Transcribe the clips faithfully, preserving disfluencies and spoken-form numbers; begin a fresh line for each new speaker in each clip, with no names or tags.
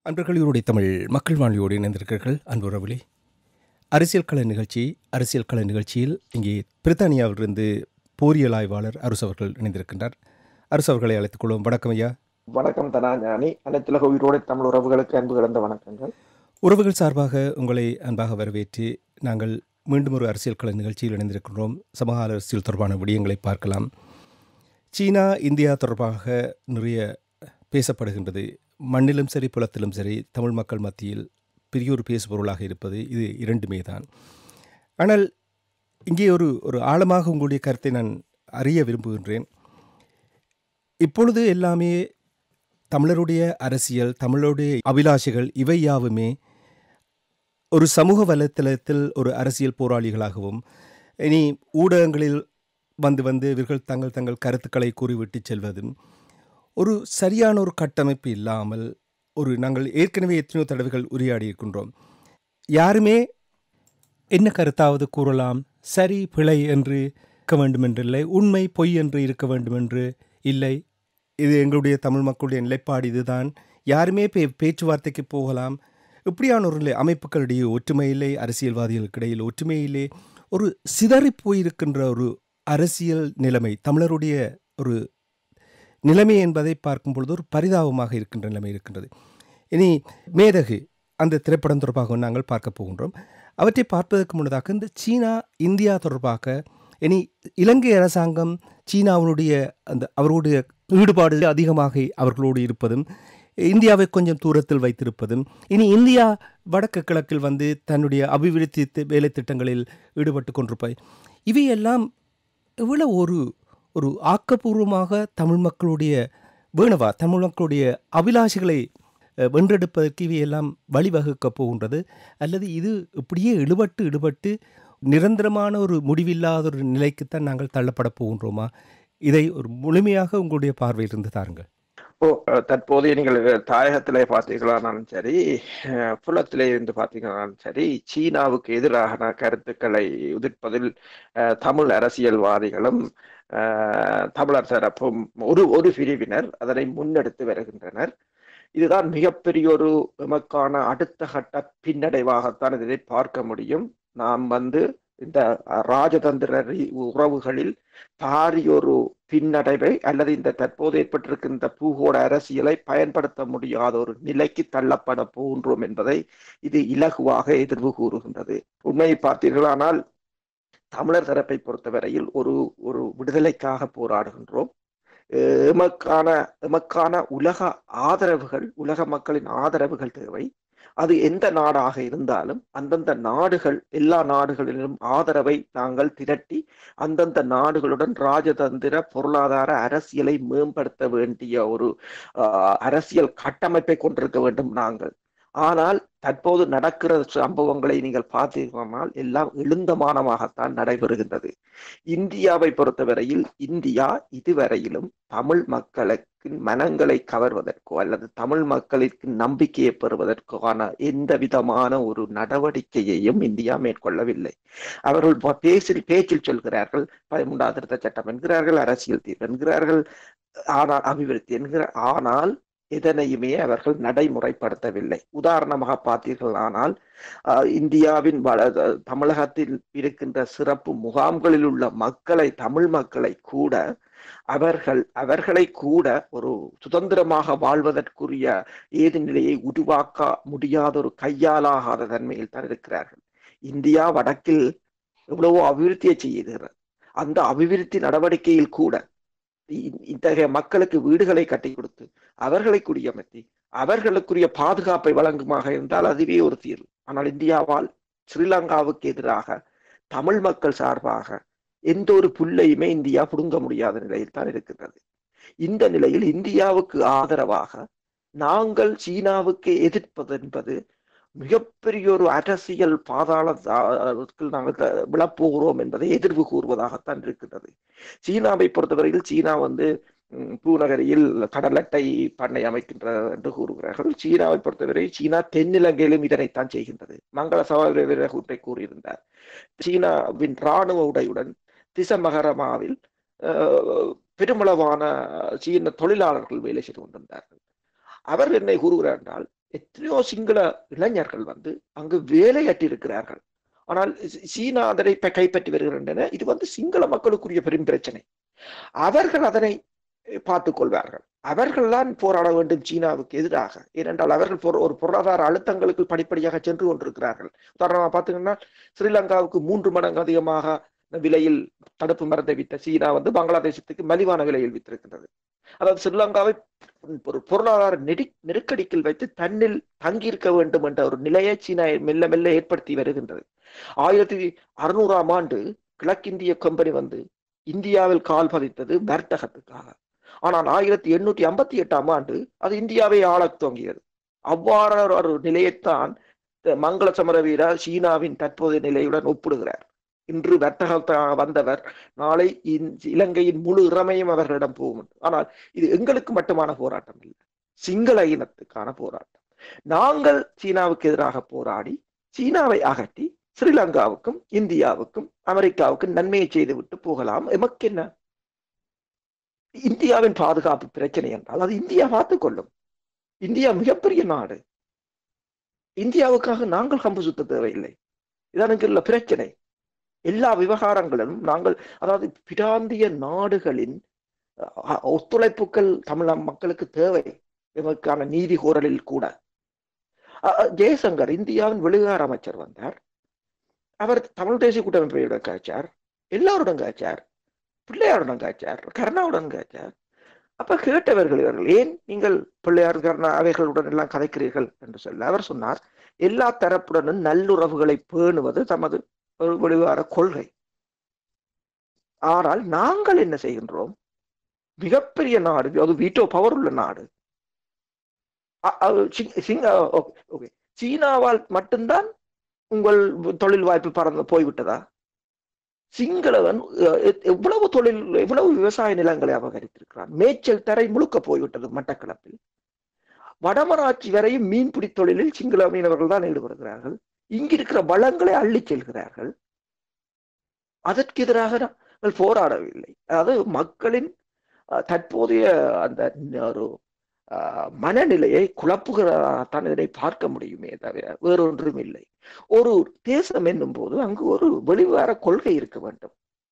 அன்பர்கள் இவருடைய தமிழ் மக்கள் வானொலியோடு இணைந்திருக்கிறீர்கள். அன்புறவுகளே, அரசியல் கள நிகழ்ச்சி அரசியல் கள நிகழ்ச்சியில் இங்கே பிரித்தானியாவிலிருந்து போரியல் ஆய்வாளர் அரசு அவர்கள் இணைந்திருக்கின்றார். அரசு அவர்களை அழைத்துக் கொள்வோம். வணக்கம் ஐயா.
வணக்கம் தனாஞானி. அனைத்துலக உயிரோடு தமிழ் உறவுகளுக்கு அன்பு கலந்த வணக்கங்கள்.
உறவுகள் சார்பாக உங்களை அன்பாக வரவேற்று நாங்கள் மீண்டும் ஒரு அரசியல் கள நிகழ்ச்சியில் இணைந்திருக்கின்றோம். சமூக அரசியல் தொடர்பான விடயங்களை பார்க்கலாம். சீனா இந்தியா தொடர்பாக நிறைய பேசப்படுகின்றது. மண்ணிலும் சரி புலத்திலும் சரி தமிழ் மக்கள் மத்தியில் பெரியோரு பேசுபொருளாக இருப்பது இது இரண்டுமே தான். ஆனால் இங்கே ஒரு ஒரு ஆழமாக உங்களுடைய கருத்தை நான் அறிய விரும்புகின்றேன். இப்பொழுது எல்லாமே தமிழருடைய அரசியல், தமிழருடைய அபிலாஷைகள் இவை யாவுமே ஒரு சமூக வலைத்தளத்தில் ஒரு அரசியல் போராளிகளாகவும், இனி ஊடகங்களில் வந்து வந்து இவர்கள் தங்கள் தங்கள் கருத்துக்களை கூறிவிட்டு செல்வதும் ஒரு சரியான ஒரு கட்டமைப்பு இல்லாமல், ஒரு நாங்கள் ஏற்கனவே எத்தனையோ தடவைகள் உரையாடி இருக்கின்றோம். யாருமே என்ன கருத்தாவது கூறலாம், சரி பிழை என்று இருக்க வேண்டுமென்றில்லை, உண்மை பொய் என்று இருக்க வேண்டுமென்று இல்லை. இது எங்களுடைய தமிழ் மக்களுடைய நிலைப்பாடு இதுதான். யாருமே பே பேச்சுவார்த்தைக்கு போகலாம். இப்படியான ஒரு நிலை அமைப்புகளிடையே ஒற்றுமை இல்லை, அரசியல்வாதிகளுக்கு இடையில் ஒற்றுமை இல்லை. ஒரு சிதறி போயிருக்கின்ற ஒரு அரசியல் நிலைமை தமிழருடைய ஒரு நிலைமை என்பதை பார்க்கும் பொழுது ஒரு பரிதாபமாக இருக்கின்ற நிலைமை இருக்கின்றது. இனி மேதகு அந்த திரைப்படம் தொடர்பாக நாங்கள் பார்க்க போகின்றோம். அவற்றை பார்ப்பதற்கு முன்னதாக இந்த சீனா இந்தியா தொடர்பாக இனி இலங்கை அரசாங்கம் சீனாவினுடைய அந்த அவர்களுடைய ஈடுபாடு அதிகமாக அவர்களோடு இருப்பதும், இந்தியாவை கொஞ்சம் தூரத்தில் வைத்திருப்பதும், இனி இந்தியா வடக்கு கிழக்கில் வந்து தன்னுடைய அபிவிருத்தி வேலை திட்டங்களில் ஈடுபட்டு கொண்டிருப்பாய், இவையெல்லாம் இவ்வளவு ஒரு ஒரு ஆக்கப்பூர்வமாக தமிழ் மக்களுடைய வேணவா தமிழ் மக்களுடைய அபிலாஷைகளை வென்றெடுப்பதற்கு இவையெல்லாம் வழிவகுக்கப் போகின்றது, அல்லது இது இப்படியே இழுபட்டு இழுபட்டு நிரந்தரமான ஒரு முடிவில்லாத ஒரு நிலைக்குத்தான் நாங்கள் தள்ளப்பட போகின்றோமா? இதை ஒரு முழுமையாக உங்களுடைய பார்வையிலிருந்து தாருங்கள்.
ஓ தற்போதைய நீங்கள் தாயகத்திலே பார்த்தீங்களானாலும் சரி, புலத்திலே இருந்து பார்த்தீங்கன்னாலும் சரி, சீனாவுக்கு எதிரான கருத்துக்களை உதிர்ப்பதில் தமிழ் அரசியல்வாதிகளும் தமிழர் தரப்பும் ஒரு ஒரு பிரிவினர் அதனை முன்னெடுத்து வருகின்றனர். இதுதான் மிகப்பெரிய ஒரு எமக்கான அடுத்த கட்ட பின்னடைவாகத்தான் இதை பார்க்க முடியும். நாம் வந்து இந்த ராஜதந்திர உறவுகளில் பாரியொரு பின்னடைவை அல்லது இந்த தற்போது ஏற்பட்டிருக்கின்ற பூகோள அரசியலை பயன்படுத்த முடியாத ஒரு நிலைக்கு தள்ளப்பட போகின்றோம் என்பதை இது இலகுவாக எதிர்வு கூறுகின்றது. உண்மையை பார்த்தீர்களானால் தமிழர் தரப்பை பொறுத்தவரையில் ஒரு ஒரு விடுதலைக்காக போராடுகின்றோம். எமக்கான எமக்கான உலக ஆதரவுகள், உலக மக்களின் ஆதரவுகள் தேவை. அது எந்த நாடாக இருந்தாலும் அந்தந்த நாடுகள், எல்லா நாடுகளிலும் ஆதரவை நாங்கள் திரட்டி அந்தந்த நாடுகளுடன் ராஜதந்திர பொருளாதார அரசியலை மேம்படுத்த வேண்டிய ஒரு அரசியல் கட்டமைப்பை கொண்டிருக்க வேண்டும் நாங்கள். ஆனால் தற்போது நடக்கிற சம்பவங்களை நீங்கள் பார்த்தீர்களானால் எல்லாம் எழுந்தமானமாகத்தான் நடைபெறுகின்றது. இந்தியாவை பொறுத்தவரையில் இந்தியா இதுவரையிலும் தமிழ் மக்களுக்கு மனங்களை கவர்வதற்கோ அல்லது தமிழ் மக்களுக்கு நம்பிக்கையை பெறுவதற்கான எந்த விதமான ஒரு நடவடிக்கையையும் இந்தியா மேற்கொள்ளவில்லை. அவர்கள் பேச்சில் பேச்சில் சொல்கிறார்கள், பதிமூன்றாவது திருத்த சட்டம் என்கிறார்கள், அரசியல் தீர்வு என்கிறார்கள், ஆனால் அபிவிருத்தி என்கிற ஆனால் எதனையுமே அவர்கள் நடைமுறைப்படுத்தவில்லை. உதாரணமாக பார்த்தீர்களானால் இந்தியாவின் தமிழகத்தில் இருக்கின்ற சிறப்பு முகாம்களில் உள்ள மக்களை, தமிழ் மக்களை கூட அவர்கள் அவர்களை கூட ஒரு சுதந்திரமாக வாழ்வதற்குரிய ஏது நிலையை உருவாக்க முடியாத ஒரு கையாலாகாத தன்மையில் தான் இருக்கிறார்கள். இந்தியா வடக்கில் எவ்வளவோ அபிவிருத்தியை செய்கிறது. அந்த அபிவிருத்தி நடவடிக்கையில் கூட இத்தகைய மக்களுக்கு வீடுகளை கட்டி கொடுத்து அவர்களை குடியமர்த்தி அவர்களுக்குரிய பாதுகாப்பை வழங்குமாக இருந்தால் அதுவே ஒரு தீர்வு. ஆனால் இந்தியாவால் ஸ்ரீலங்காவுக்கு எதிராக தமிழ் மக்கள் சார்பாக எந்த ஒரு புல்லையுமே இந்தியா புடுங்க முடியாத நிலையில் தான் இருக்கின்றது. இந்த நிலையில் இந்தியாவுக்கு ஆதரவாக நாங்கள் சீனாவுக்கு எதிர்ப்பது என்பது மிகப்பெரிய ஒரு அரசியல் பாதாளத்தில் நாங்கள் விழப்போகிறோம் என்பதை எதிர்வு கூறுவதாகத்தான் இருக்கின்றது. சீனாவை பொறுத்தவரையில் சீனா வந்து பூநகரியில் கடல் அட்டை பண்ணை அமைக்கின்றது என்று கூறுகிறார்கள். சீனாவை பொறுத்தவரை சீனா தென்னிலங்கையிலும் இதனைத்தான் செய்கின்றது. மங்கள சகோதர கூட்டை கூறியிருந்தார். சீனாவின் இராணுவ உடையுடன் திசமகரமாவில் பெருமளவான சீன தொழிலாளர்கள் வேலை செய்து கொண்டிருந்தார்கள். அவர் என்னை கூறுகிறார் என்றால் எத்தனையோ சிங்கள இளைஞர்கள் வந்து அங்கு வேலையற்றிருக்கிறார்கள். ஆனால் சீனா அதனை கைப்பற்றி வருகின்றன. இது வந்து சிங்கள மக்களுக்குரிய பெரும் பிரச்சனை. அவர்கள் அதனை பார்த்துக் கொள்வார்கள். அவர்கள் தான் போராட வேண்டும் சீனாவுக்கு எதிராக. ஏனென்றால் அவர்கள் ஒரு பொருளாதார அழுத்தங்களுக்கு படிப்படியாக சென்று கொண்டிருக்கிறார்கள். உதாரணமாக பார்த்தீங்கன்னா, ஸ்ரீலங்காவுக்கு மூன்று மடங்கு அதிகமாக விலையில் தடுப்பு மருந்தை வித்த சீனா வந்து பங்களாதேசத்துக்கு மலிவான விலையில் வித்திருக்கின்றது. அதாவது ஸ்ரீலங்காவை ஒரு பொருளாதார நெரு நெருக்கடிக்கில் வைத்து தன்னில் தங்கியிருக்க வேண்டும் என்ற ஒரு நிலையை சீனா மெல்ல மெல்ல ஏற்படுத்தி வருகின்றது. ஆயிரத்தி அறுநூறாம் ஆண்டு கிழக்கிந்திய கம்பெனி வந்து இந்தியாவில் கால் பதித்தது வர்த்தகத்துக்காக. ஆனால் ஆயிரத்தி எண்ணூற்றி ஐம்பத்தி எட்டாம் ஆண்டு அது இந்தியாவை ஆளத் துவங்கியது. அவ்வாறு ஒரு நிலையைத்தான் மங்கள சமரவீரா சீனாவின் தற்போதைய நிலையுடன் ஒப்பிடுகிறார். இன்று வர்த்தகத்தாக வந்தவர் நாளை இலங்கையின் முழு இறமையும் அவர்களிடம் போகும். ஆனால் இது எங்களுக்கு மட்டுமான போராட்டம் இல்லை, சிங்கள இனத்துக்கான போராட்டம். நாங்கள் சீனாவுக்கு எதிராக போராடி சீனாவை அகற்றி ஸ்ரீலங்காவுக்கும் இந்தியாவுக்கும் அமெரிக்காவுக்கும் நன்மையை செய்துவிட்டு போகலாம். எமக்கு என்ன? இந்தியாவின் பாதுகாப்பு பிரச்சனை என்றால் அது இந்தியா பார்த்துக் கொள்ளும். இந்தியா மிகப்பெரிய நாடு. இந்தியாவுக்காக நாங்கள் கம்பு சுத்த தேவையில்லை. இதான் உள்ள பிரச்சனை. எல்லா விவகாரங்களும் நாங்கள், அதாவது பிராந்திய நாடுகளின் ஒத்துழைப்புகள் தமிழ் மக்களுக்கு தேவை. இதற்கான நீதி கோரலில் கூட ஜெயசங்கர் இந்தியாவின் வெளிவிவகார அமைச்சர் வந்தார். அவர் தமிழ் தேசிய கூட்டமைப்பையுடன் காய்ச்சார், எல்லாருடன் காய்ச்சார், பிள்ளையாருடன் காய்ச்சார், கருணாவுடன் காய்ச்சார். அப்ப கேட்டவர்கள் இவர்கள், ஏன் நீங்கள் பிள்ளையார் கருணா அவைகளுடன் எல்லாம் கதைக்கிறீர்கள் என்று சொல்ல அவர் சொன்னார், எல்லா தரப்புடனும் நல்லுறவுகளை பேணுவது தமது ஒரு வெளிவார கொள்கை. ஆனால் நாங்கள் என்ன செய்கின்றோம்? மிகப்பெரிய நாடு, அது வீட்டோ பவர் உள்ள நாடு. சீனாவால் மட்டும்தான் உங்கள் தொழில் வாய்ப்பு பறந்து போய்விட்டதா? சிங்களவன் எவ்வளவு தொழில், எவ்வளவு விவசாய நிலங்களை அபகரித்திருக்கிறான். மேய்ச்சல் தரை முழுக்க போய்விட்டது மட்டக்களப்பில். வடமராட்சி வரையும் மீன்பிடி தொழிலில் சிங்கள மீனவர்கள் தான் ஈடுபடுகிறார்கள். இங்கிருக்கிற வளங்களை அள்ளி செல்கிறார்கள். அதற்கு எதிராக நாங்கள் போராடவில்லை. அதாவது மக்களின் தற்போதைய அந்த ஒரு மனநிலையை குழப்புகிறாத்தான் இதனை பார்க்க முடியுமே தவிர வேறொன்றும் இல்லை. ஒரு தேசம் என்னும் போது அங்கு ஒரு வெளிவார கொள்கை இருக்க வேண்டும்.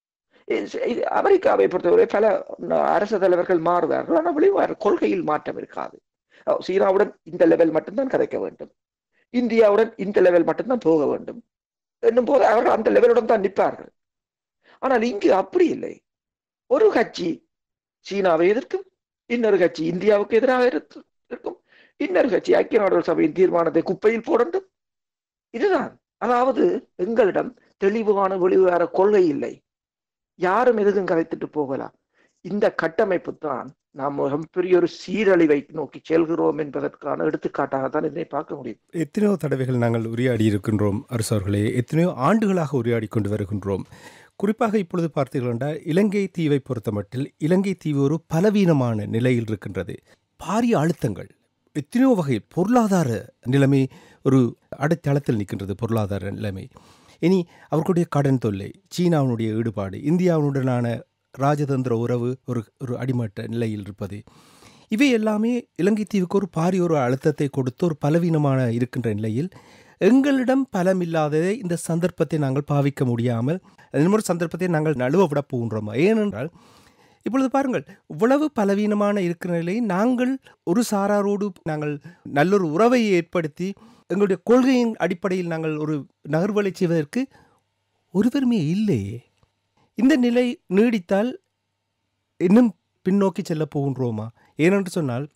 அமெரிக்காவை பொறுத்தவரை பல அரசு தலைவர்கள் மாறுவார்கள், ஆனால் வெளிவார கொள்கையில் மாற்றம் இருக்காது. சீனாவுடன் இந்த லெவல் மட்டும்தான் கதைக்க வேண்டும், இந்தியாவுடன் இந்த லெவல் மட்டும்தான் போக வேண்டும் என்னும் போது அவர்கள் அந்த லெவலுடன் தான் நிற்பார்கள். ஆனால் இங்கு அப்படி இல்லை. ஒரு கட்சி சீனாவை எதிர்க்கும், இன்னொரு கட்சி இந்தியாவுக்கு எதிராக இருக்கும், இன்னொரு கட்சி ஐக்கிய நாடுகள் சபையின் தீர்மானத்தை குப்பையில் போடண்டும். இதுதான். அதாவது எங்களிடம் தெளிவான வெளிவார கொள்கை இல்லை. யாரும் எதுக்கும் கதைத்துட்டு போகலாம். இந்த கட்டமைப்பு தான் நாம் மிகப்பெரிய ஒரு சீரழிவை நோக்கி செல்கிறோம் என்பதற்கான எடுத்துக்காட்டாகத்தான் இதனை பார்க்க முடியும்.
எத்தனையோ தடவைகள் நாங்கள் உரையாடி இருக்கின்றோம் அரசர்களே, எத்தனையோ ஆண்டுகளாக உரையாடி கொண்டு வருகின்றோம். குறிப்பாக இப்பொழுது பார்த்தீர்கள் என்றால் இலங்கை தீவை பொறுத்த மட்டில் இலங்கை தீவு ஒரு பலவீனமான நிலையில் இருக்கின்றது. பாரிய அழுத்தங்கள் எத்தனையோ வகையில், பொருளாதார நிலைமை ஒரு அடைத்தளத்தில் நிற்கின்றது. பொருளாதார நிலைமை, இனி அவர்களுடைய கடன் தொல்லை, சீனாவினுடைய ஈடுபாடு, இந்தியாவுடனான ராஜதந்திர உறவு ஒரு ஒரு அடிமட்ட நிலையில் இருப்பது, இவை எல்லாமே இலங்கை தீவுக்கு ஒரு பாரிய ஒரு அழுத்தத்தை கொடுத்து ஒரு பலவீனமான இருக்கின்ற நிலையில் எங்களிடம் பலமில்லாததை இந்த சந்தர்ப்பத்தை நாங்கள் பாவிக்க முடியாமல் இன்னொரு சந்தர்ப்பத்தை நாங்கள் நழுவ விட போகின்றோம். ஏனென்றால் இப்பொழுது பாருங்கள், இவ்வளவு பலவீனமான இருக்கிற நிலையை நாங்கள் ஒரு சாராரோடு நாங்கள் நல்லொரு உறவை ஏற்படுத்தி எங்களுடைய கொள்கையின் அடிப்படையில் நாங்கள் ஒரு நகர்வலை செய்வதற்கு ஒருவருமே இல்லையே. இந்த நிலை நீடித்தால் இன்னும் பின்னோக்கி செல்ல போகின்றோமா? ஏனென்று சொன்னால்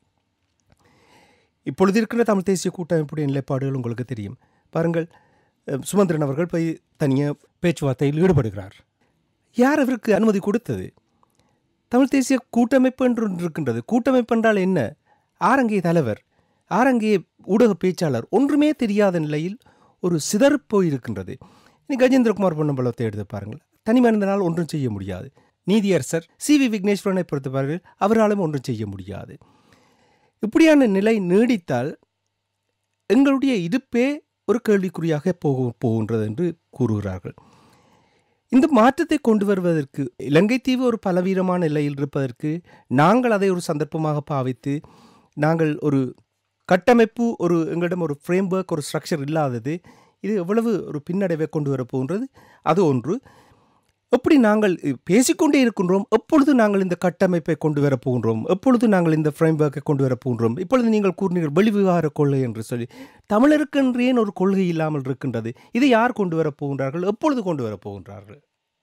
இப்பொழுது இருக்கிற தமிழ் தேசிய கூட்டமைப்புடைய நிலைப்பாடுகள் உங்களுக்கு தெரியும். பாருங்கள், சுமந்திரன் அவர்கள் போய் தனியாக பேச்சுவார்த்தையில் ஈடுபடுகிறார். யார் அவருக்கு அனுமதி கொடுத்தது? தமிழ் தேசிய கூட்டமைப்பு என்று ஒன்று இருக்கின்றது. கூட்டமைப்பு என்றால் என்ன? ஆரங்கே தலைவர், ஆரங்கே ஊடக பேச்சாளர், ஒன்றுமே தெரியாத நிலையில் ஒரு சிதறுப்போய் இருக்கின்றது. இனி கஜேந்திரகுமார் பொன்னம்பலத்தை எடுத்து பாருங்கள், தனி மனிதனால் ஒன்றும் செய்ய முடியாது. நீதியரசர் சி வி விக்னேஸ்வரனை பொறுத்த பாருங்கள், அவராலும் ஒன்றும் செய்ய முடியாது. இப்படியான நிலை நீடித்தால் எங்களுடைய இருப்பே ஒரு கேள்விக்குறியாக போக போகின்றது என்று கூறுகிறார்கள். இந்த மாற்றத்தை கொண்டு வருவதற்கு, இலங்கை தீவு ஒரு பலவீனமான நிலையில் இருப்பதற்கு நாங்கள் அதை ஒரு சந்தர்ப்பமாக பாவித்து நாங்கள் ஒரு கட்டமைப்பு ஒரு எங்களிடம் ஒரு ஃப்ரேம் ஒர்க் ஒரு ஸ்ட்ரக்சர் இல்லாதது இது எவ்வளவு ஒரு பின்னடைவை கொண்டு வரப்போன்றது அது ஒன்று. எப்படி நாங்கள் பேசிக்கொண்டே இருக்கின்றோம், எப்பொழுது நாங்கள் இந்த கட்டமைப்பை கொண்டு வரப் போகின்றோம், எப்பொழுது நாங்கள் இந்த ஃப்ரேம் ஒர்க்கை கொண்டு வரப் போகின்றோம். இப்பொழுது நீங்கள் கூறினீர்கள் வெளிவிவகார கொள்கை என்று சொல்லி, தமிழருக்கென்றேன் ஒரு கொள்கை இல்லாமல் இருக்கின்றது. இதை யார் கொண்டு வரப் போகின்றார்கள், எப்பொழுது கொண்டு வரப் போகின்றார்கள்?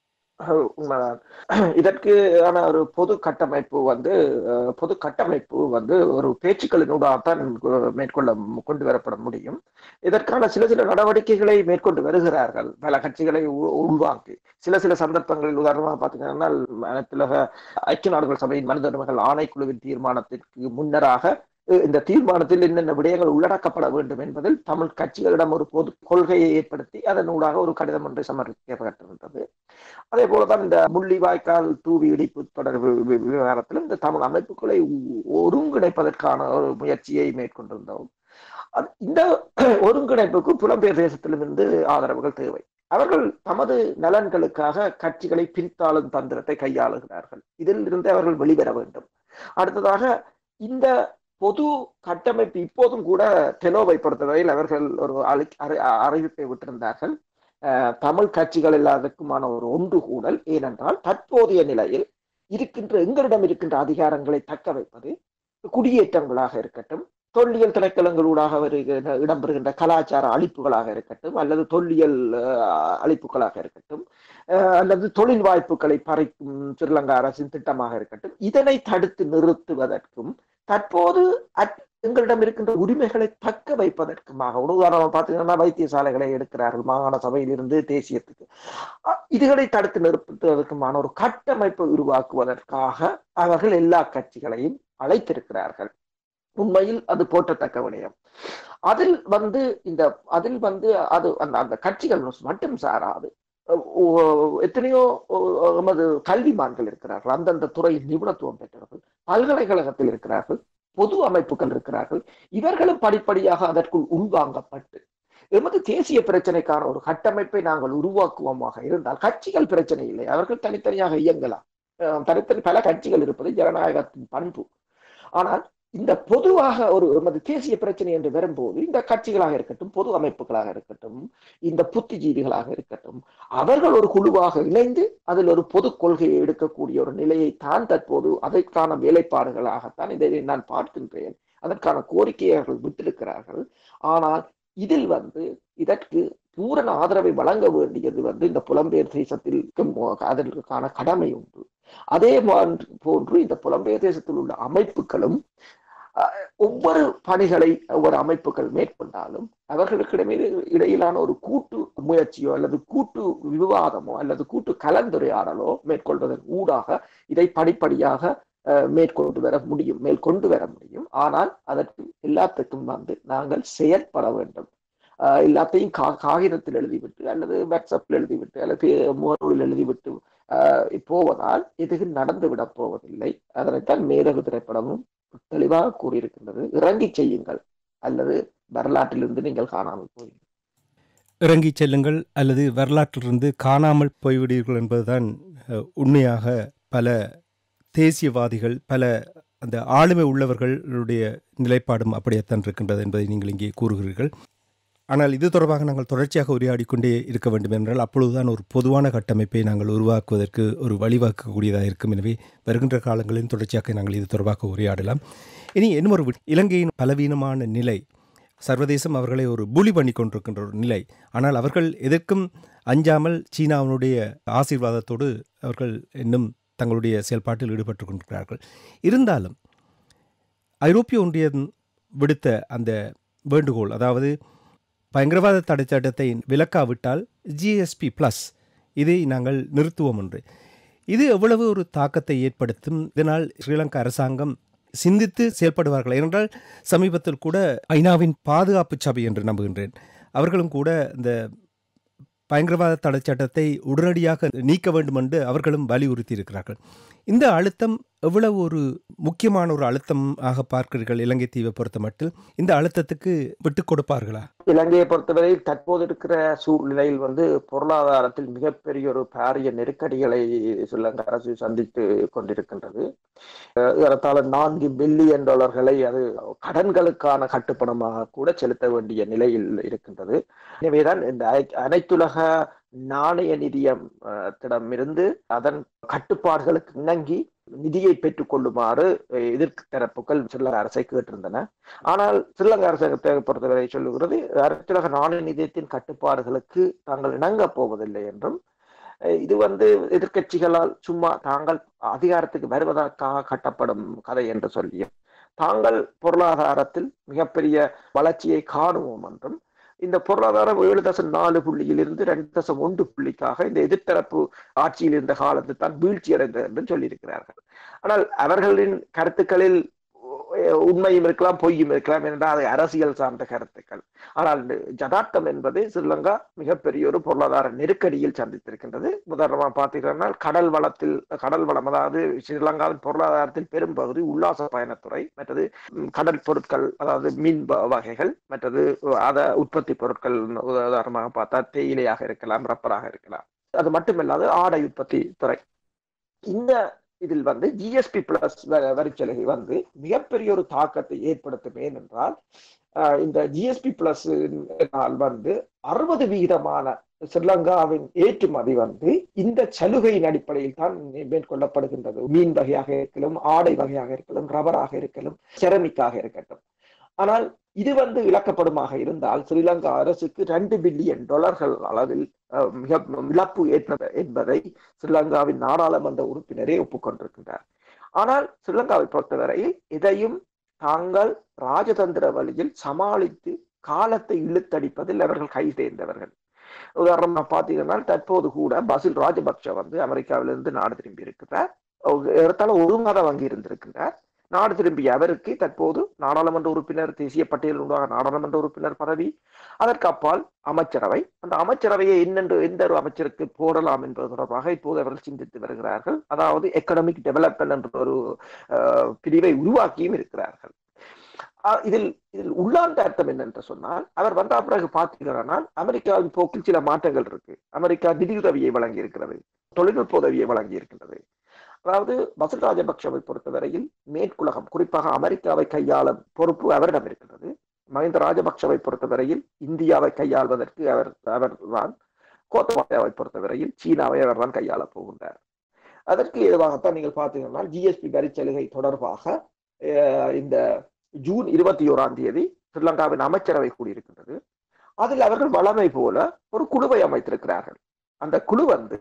உண்மைதான். இதற்கு ஆன ஒரு பொது கட்டமைப்பு வந்து பொது கட்டமைப்பு வந்து ஒரு பேச்சுக்களினூடாகத்தான் மேற்கொள்ள கொண்டு வரப்பட முடியும். இதற்கான சில சில நடவடிக்கைகளை மேற்கொண்டு வருகிறார்கள் பல கட்சிகளை உள்வாங்கி. சில சில சந்தர்ப்பங்களில் உதாரணமாக பார்த்தீங்கன்னா அனைத்துலக ஐக்கிய நாடுகள் சபையின் மனித உரிமைகள் ஆணைக்குழுவின் தீர்மானத்திற்கு முன்னராக இந்த தீர்மானத்தில் என்னென்ன விடயங்கள் உள்ளடக்கப்பட வேண்டும் என்பதில் தமிழ் கட்சிகளிடம் ஒரு பொது கொள்கையை ஏற்படுத்தி அதனூடாக ஒரு கடிதம் ஒன்றை சமர்ப்பிக்கப்பட்டிருந்தது. அதே போலதான் இந்த முள்ளிவாய்க்கால் தூவி இடிப்பு தொடர்பு விவகாரத்திலும் இந்த தமிழ் அமைப்புகளை ஒருங்கிணைப்பதற்கான ஒரு முயற்சியை மேற்கொண்டிருந்தோம். இந்த ஒருங்கிணைப்புக்கு புலம்பெயர் தேசத்திலிருந்து ஆதரவுகள் தேவை. அவர்கள் தமது நலன்களுக்காக கட்சிகளை பிரித்தாளும் தந்திரத்தை கையாளுகிறார்கள். இதில் இருந்து அவர்கள் வெளிவர வேண்டும். அடுத்ததாக இந்த பொது கட்டமைப்பு இப்போதும் கூட டெலோவை பொறுத்தவரையில் அவர்கள் ஒரு அறிவிப்பை விட்டிருந்தார்கள். தமிழ் கட்சிகள் எல்லாத்துக்குமான ஒரு ஒன்று கூடல். ஏனென்றால் தற்போதைய நிலையில் இருக்கின்ற எங்களிடம் இருக்கின்ற அதிகாரங்களை தக்க வைப்பது குடியேற்றங்களாக இருக்கட்டும், தொல்லியல் திணைக்களங்களூடாக வருகின்ற இடம்பெறுகின்ற கலாச்சார அழிப்புகளாக இருக்கட்டும், அல்லது தொல்லியல் அழிப்புகளாக இருக்கட்டும், அல்லது தொழில் வாய்ப்புகளை பறிக்கும் ஸ்ரீலங்கா அரசின் திட்டமாக இருக்கட்டும், இதனை தடுத்து நிறுத்துவதற்கும் தற்போது எங்களிடம் இருக்கின்ற உரிமைகளை தக்க வைப்பதற்குமாக உதாரணமாக பார்த்தீங்கன்னா வைத்தியசாலைகளை எடுக்கிறார்கள் மாகாண சபையிலிருந்து தேசியத்துக்கு. இதுகளை தடுத்து நிறுத்துவதற்குமான ஒரு கட்டமைப்பை உருவாக்குவதற்காக அவர்கள் எல்லா கட்சிகளையும் அழைத்திருக்கிறார்கள். உண்மையில் அது போற்றத்தக்க விடயம். அதில் வந்து இந்த அதில் வந்து அது அந்த அந்த கட்சிகள் மட்டும் சாராது. எத்தனையோ நமது கல்விமான்கள் இருக்கிறார்கள், அந்தந்த துறையில் நிபுணத்துவம் பெற்றவர்கள், பல்கலைக்கழகத்தில் இருக்கிறார்கள், பொது அமைப்புகள் இருக்கிறார்கள். இவர்களும் படிப்படியாக அதற்குள் உள்வாங்கப்பட்டு எமது தேசிய பிரச்சனைக்கான ஒரு கட்டமைப்பை நாங்கள் உருவாக்குவோமாக இருந்தால் கட்சிகள் பிரச்சனை இல்லை, அவர்கள் தனித்தனியாக இயங்கலாம். தனித்தனி பல கட்சிகள் இருப்பது ஜனநாயகத்தின் பண்பு. ஆனால் இந்த பொதுவாக ஒரு நமது தேசிய பிரச்சனை என்று வரும்போது இந்த கட்சிகளாக இருக்கட்டும், பொது அமைப்புகளாக இருக்கட்டும், இந்த புத்திஜீவிகளாக இருக்கட்டும், அவர்கள் ஒரு குழுவாக இணைந்து அதில் ஒரு பொது கொள்கையை எடுக்கக்கூடிய ஒரு நிலையை தான் தற்போது அதற்கான வேலைப்பாடுகளாகத்தான் இதை நான் பார்க்கின்றேன். அதற்கான கோரிக்கையை அவர்கள் விட்டிருக்கிறார்கள். ஆனால் இதில் வந்து இதற்கு பூரண ஆதரவை வழங்க வேண்டியது வந்து இந்த புலம்பெயர் தேசத்தில் அதற்கான கடமை உண்டு. அதே போன்று இந்த புலம்பெயர் தேசத்தில் உள்ள அமைப்புகளும் ஒவ்வொரு பணிகளை ஒவ்வொரு அமைப்புகள் மேற்கொண்டாலும் அவர்களுக்கிடமே இடையிலான ஒரு கூட்டு முயற்சியோ அல்லது கூட்டு விவாதமோ அல்லது கூட்டு கலந்துரையாடலோ மேற்கொள்வதன் ஊடாக இதை படிப்படியாக மேற்கொண்டு வர முடியும் மேற்கொண்டு வர முடியும். ஆனால் அதற்கு எல்லாத்துக்கும் வந்து நாங்கள் செயற்பட வேண்டும். எல்லாத்தையும் கா காகிதத்தில் எழுதிவிட்டு அல்லது வாட்ஸ்அப்பில் எழுதிவிட்டு அல்லது முகநூலில் எழுதிவிட்டு போவதால் எதுவும் நடந்துவிடப் போவதில்லை. அதனைத்தான் மேதகு திரைப்படமும் தெளிவாக கூறியிருக்கின்றது. இறங்கி செய்யுங்கள் அல்லது வரலாற்றிலிருந்து நீங்கள் காணாமல் போவீர்கள்.
இறங்கி செல்லுங்கள் அல்லது வரலாற்றிலிருந்து காணாமல் போய்விடுவீர்கள் என்பதுதான் உண்மையாக பல தேசியவாதிகள் பல அந்த ஆளுமை உள்ளவர்களுடைய நிலைப்பாடும் அப்படியேத்தான் இருக்கின்றது என்பதை நீங்கள் இங்கே கூறுகிறீர்கள். ஆனால் இது தொடர்பாக நாங்கள் தொடர்ச்சியாக உரையாடிக்கொண்டே இருக்க வேண்டும் என்றால் அப்பொழுதுதான் ஒரு பொதுவான கட்டமைப்பை நாங்கள் உருவாக்குவதற்கு ஒரு வழிவகுக்கக்கூடியதாக இருக்கும். எனவே வருகின்ற காலங்களில் தொடர்ச்சியாக நாங்கள் இது தொடர்பாக உரையாடலாம். இனி இன்னும் ஒரு இலங்கையின் பலவீனமான நிலை, சர்வதேசம் அவர்களை ஒரு புலி பண்ணி கொண்டிருக்கின்ற ஒரு நிலை. ஆனால் அவர்கள் எதற்கும் அஞ்சாமல் சீனாவினுடைய ஆசீர்வாதத்தோடு அவர்கள் இன்னும் தங்களுடைய செயல்பாட்டில் ஈடுபட்டு கொண்டிருக்கிறார்கள். இருந்தாலும் ஐரோப்பிய ஒன்றியம் விடுத்த அந்த வேண்டுகோள், அதாவது பயங்கரவாத தடை சட்டத்தை விலக்காவிட்டால் ஜிஎஸ்பி ப்ளஸ் இதை நாங்கள் நிறுத்துவோம் என்று, இது எவ்வளவு ஒரு தாக்கத்தை ஏற்படுத்தும்? இதனால் ஸ்ரீலங்கா அரசாங்கம் சிந்தித்து செயல்படுவார்கள். ஏனென்றால் சமீபத்தில் கூட ஐநாவின் பாதுகாப்பு சபை என்று நம்புகின்றேன், அவர்களும் கூட இந்த பயங்கரவாத தடை சட்டத்தை உடனடியாக நீக்க வேண்டும் என்று அவர்களும் வலியுறுத்தி இருக்கிறார்கள். இந்த அழுத்தம் எவ்வளவு ஒரு முக்கியமான ஒரு அழுத்தம் ஆக பார்க்கிறீர்கள் இலங்கை தீவை பொறுத்த மட்டும்? இந்த அழுத்தத்துக்கு விட்டுக் கொடுப்பார்களா?
இலங்கையை பொறுத்தவரை தற்போது இருக்கிற சூழ்நிலையில் வந்து பொருளாதாரத்தில் மிகப்பெரிய ஒரு பாரிய நெருக்கடிகளை ஸ்ரீலங்கா அரசு சந்தித்து கொண்டிருக்கின்றது. ஏறத்தாழ நான்கு பில்லியன் டாலர்களை அது கடன்களுக்கான கட்டுப்பணமாக கூட செலுத்த வேண்டிய நிலையில் இருக்கின்றது. எனவேதான் இந்த அனைத்துலக நாணய நிதியத்திடமிருந்து அதன் கட்டுப்பாடுகளுக்கு இணங்கி நிதியை பெற்றுக் கொள்ளுமாறு எதிர்க்கு தரப்புகள் ஸ்ரீலங்கா அரசை கேட்டிருந்தன. ஆனால் ஸ்ரீலங்கா அரசை பொறுத்தவரை சொல்லுகிறது அனைத்துலக நாணய நிதியத்தின் கட்டுப்பாடுகளுக்கு தாங்கள் இணங்க போவதில்லை என்றும், இது வந்து எதிர்கட்சிகளால் சும்மா தாங்கள் அதிகாரத்துக்கு வருவதற்காக கட்டப்படும் கதை என்று சொல்லியும், தாங்கள் பொருளாதாரத்தில் மிகப்பெரிய வளர்ச்சியை காணுவோம் என்றும், இந்த பொருளாதாரம் ஏழு தசம் நாலு புள்ளியிலிருந்து ரெண்டு தசம் ஒன்று புள்ளிக்காக இந்த எதிர்த்தரப்பு ஆட்சியில் இருந்த காலத்தில் தான் வீழ்ச்சி அடைந்தது என்று சொல்லியிருக்கிறார்கள். ஆனால் அவர்களின் கருத்துக்களில் உண்மையும் இருக்கலாம், பொய்யும் இருக்கலாம், என்றால் அது அரசியல் சார்ந்த கருத்துக்கள். ஆனால் ஜதார்த்தம் என்பது ஸ்ரீலங்கா மிகப்பெரிய ஒரு பொருளாதார நெருக்கடியில் சந்தித்திருக்கின்றது. உதாரணமாக பார்த்தீங்கன்னா கடல் வளத்தில் கடல் வளம், அதாவது ஸ்ரீலங்காவின் பொருளாதாரத்தில் பெரும்பகுதி உல்லாச பயணத்துறை, மற்றது கடல் பொருட்கள், அதாவது மீன் வகைகள், மற்றது அத உற்பத்தி பொருட்கள். உதாரணமாக பார்த்தா தேயிலையாக இருக்கலாம், ரப்பராக இருக்கலாம். அது மட்டுமல்லாது ஆடை உற்பத்தி துறை. இந்த இதில் வந்து ஜிஎஸ்பி பிளஸ் வரிச்சலுகை வந்து மிகப்பெரிய ஒரு தாக்கத்தை ஏற்படுத்தும். ஏனென்றால் இந்த ஜிஎஸ்பி பிளஸ் வந்து அறுபது வீதமான ஸ்ரீலங்காவின் ஏற்றுமதி வந்து இந்த சலுகையின் அடிப்படையில் தான் மேற்கொள்ளப்படுகின்றது. மீன் வகையாக இருக்கலாம், ஆடை வகையாக இருக்கலாம், ரப்பராக இருக்கலாம், செரமிக்காக இருக்கட்டும். ஆனால் இது வந்து இழக்கப்படுமாக இருந்தால் ஸ்ரீலங்கா அரசுக்கு ரெண்டு பில்லியன் டாலர்கள் அளவில் மிக இழப்பு ஏற்பட என்பதை ஸ்ரீலங்காவின் நாடாளுமன்ற உறுப்பினரே ஒப்புக்கொண்டிருக்கின்றார். ஆனால் ஸ்ரீலங்காவை பொறுத்தவரையில் இதையும் தாங்கள் ராஜதந்திர வழியில் சமாளித்து காலத்தை இழுத்தடிப்பதில் அவர்கள் கை சேர்ந்தவர்கள். உதாரணமாக பார்த்தீங்கன்னா தற்போது கூட பசில் ராஜபக்ஷ வந்து அமெரிக்காவிலிருந்து நாடு திரும்பி இருக்கிறார். ஏறத்தாழ ஒரு மாதம் அங்கு இருந்திருக்கின்றார். நாடு திரும்பிய அவருக்கு தற்போது நாடாளுமன்ற உறுப்பினர், தேசிய பட்டியலில் உண்டாக நாடாளுமன்ற உறுப்பினர் பதவி, அதற்கு அப்பால் அமைச்சரவை. அந்த அமைச்சரவையை என்னென்று எந்த ஒரு அமைச்சருக்கு போடலாம் என்பது தொடர்பாக இப்போது அவர்கள் சிந்தித்து வருகிறார்கள். அதாவது எக்கனாமிக் டெவலப்மெண்ட் என்ற ஒரு பிரிவை உருவாக்கியும் இருக்கிறார்கள். இதில் இதில் உள்ளார்ந்த அர்த்தம் என்னென்று சொன்னால், அவர் வந்த பிறகு பார்த்தீங்கன்னா அமெரிக்காவின் போக்கில் சில மாற்றங்கள் இருக்கு. அமெரிக்கா நிதியுதவியை வழங்கி இருக்கிறது, தொழில்நுட்ப உதவியை வழங்கி இருக்கின்றது. அதாவது பசில் ராஜபக்ஷவை பொறுத்தவரையில் மேற்குலகம், குறிப்பாக அமெரிக்காவை கையாளும் பொறுப்பு அவரிடம் இருக்கிறது. மஹிந்த ராஜபக்ஷவை பொறுத்தவரையில் இந்தியாவை கையாள்வதற்கு அவர் அவர் தான். கோத்தபாயாவை பொறுத்தவரையில் சீனாவை அவர் தான் கையாள போகின்றார். அதற்கு எதுவாகத்தான் நீங்கள் பார்த்தீங்கன்னா ஜிஎஸ்பி வரிச்சலுகை தொடர்பாக இந்த ஜூன் இருபத்தி ஓராம் தேதி ஸ்ரீலங்காவின் அமைச்சரவை கூடியிருக்கின்றது. அதில் அவர்கள் வளமை போல ஒரு குழுவை அமைத்திருக்கிறார்கள். அந்த குழு வந்து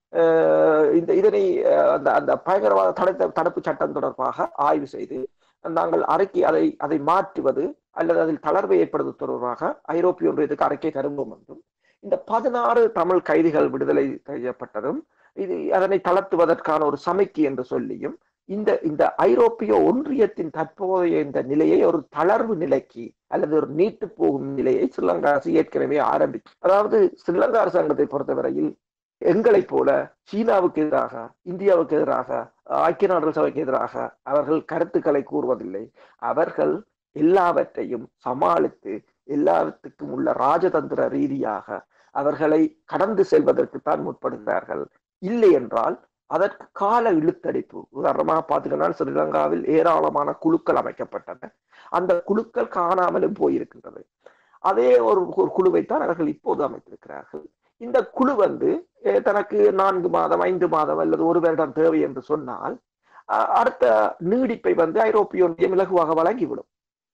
இந்த இதனை அந்த அந்த பயங்கரவாத தடை தடுப்பு சட்டம் தொடர்பாக ஆய்வு செய்து நாங்கள் அறிக்கை அதை அதை மாற்றுவது அல்லது அதில் தளர்வை ஏற்படுவது தொடர்பாக ஐரோப்பிய ஒன்றியத்துக்கு அறிக்கை தருவோம் என்றும், இந்த பதினாறு தமிழ் கைதிகள் விடுதலை செய்யப்பட்டதும் இது அதனை தளர்த்துவதற்கான ஒரு சமைக்கு என்று சொல்லியும், இந்த இந்த ஐரோப்பிய ஒன்றியத்தின் தற்போதைய இந்த நிலையை ஒரு தளர்வு நிலைக்கு அல்லது ஒரு நீட்டு போகும் நிலையை ஸ்ரீலங்கா அரசு ஏற்கனவே ஆரம்பித்து, அதாவது ஸ்ரீலங்கா அரசாங்கத்தை பொறுத்தவரையில் எங்களை போல சீனாவுக்கு எதிராக, இந்தியாவுக்கு எதிராக, ஐக்கிய நாடுகள் சபைக்கு எதிராக அவர்கள் கருத்துக்களை கூறுவதில்லை. அவர்கள் எல்லாவற்றையும் சமாளித்து எல்லாத்துக்கும் உள்ள ராஜதந்திர ரீதியாக அவர்களை கடந்து செல்வதற்குத்தான் முற்படுகிறார்கள். இல்லை என்றால் அதற்கு கால இழுத்தடிப்பு. உதாரணமாக பார்த்தீங்கன்னா ஸ்ரீலங்காவில் ஏராளமான குழுக்கள் அமைக்கப்பட்டன. அந்த குழுக்கள் காணாமலும் போயிருக்கின்றது. அதே ஒரு குழுவைத்தான் அவர்கள் இப்போது அமைத்திருக்கிறார்கள். இந்த குழு வந்து தனக்கு நான்கு மாதம், ஐந்து மாதம் அல்லது ஒரு வருடம் தேவை என்று சொன்னால் அடுத்த நீடிப்பை வந்து ஐரோப்பிய ஒன்றியம் இலகுவாக வழங்கிவிடும்.